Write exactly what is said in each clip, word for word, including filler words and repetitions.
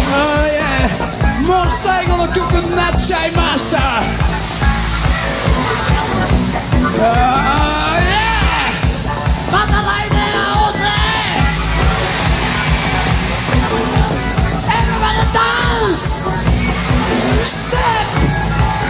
あーいやもう最後の曲になっちゃいました。あーいやまた来年会おうぜ。 Everybody dance step。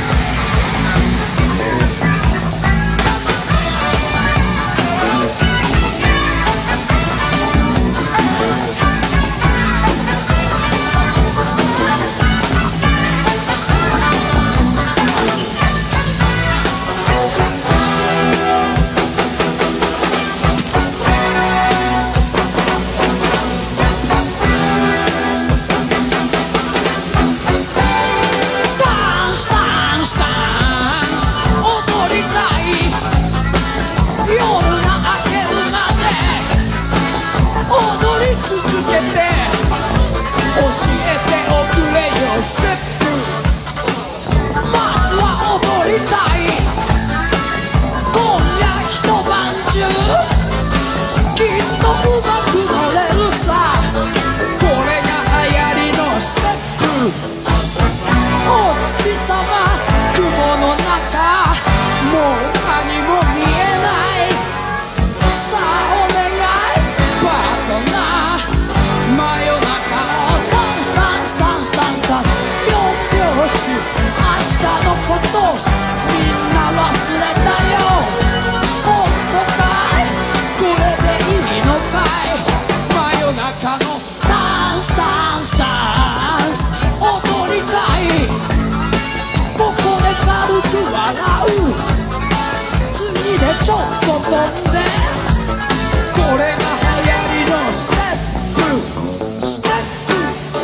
ちょっと飛んでこれが流行りのステップステップ。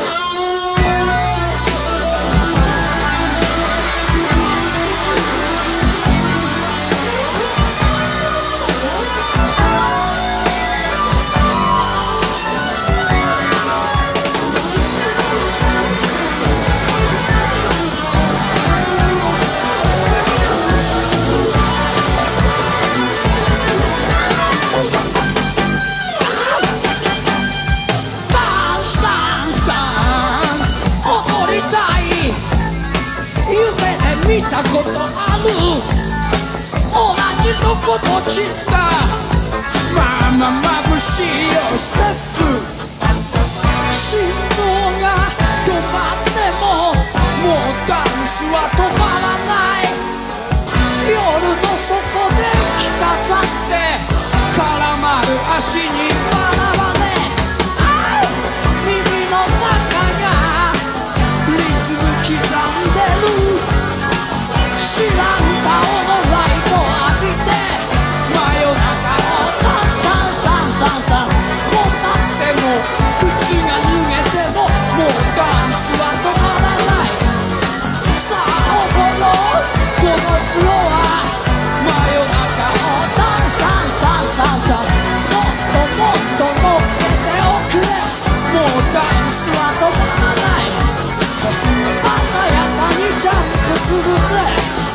見たことある同じとこと散ったまあまあ眩しいよステップ。心臓が止まってももうダンスは止まらない。夜の底で着飾って絡まる足に笑われ耳の中がリズム刻んでる。知らん顔のライト浴びて真夜中をダンスダンスダンスダンスダンス。こうなっても靴が脱げてももうダンスは止まらない。さあ踊ろうこのフロア真夜中をダンスダンスダンスダンスダンス。もっともっと乗っけておくれもうダンスは止まらない。鮮やかにジャンプするぜ